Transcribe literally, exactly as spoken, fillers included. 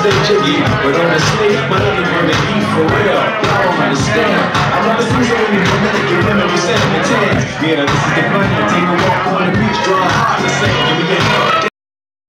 stay jiggy, but on the sleep, my other women eat for real. I don't understand. I never see so many women that give him every cent in the chance. Yeah, this is the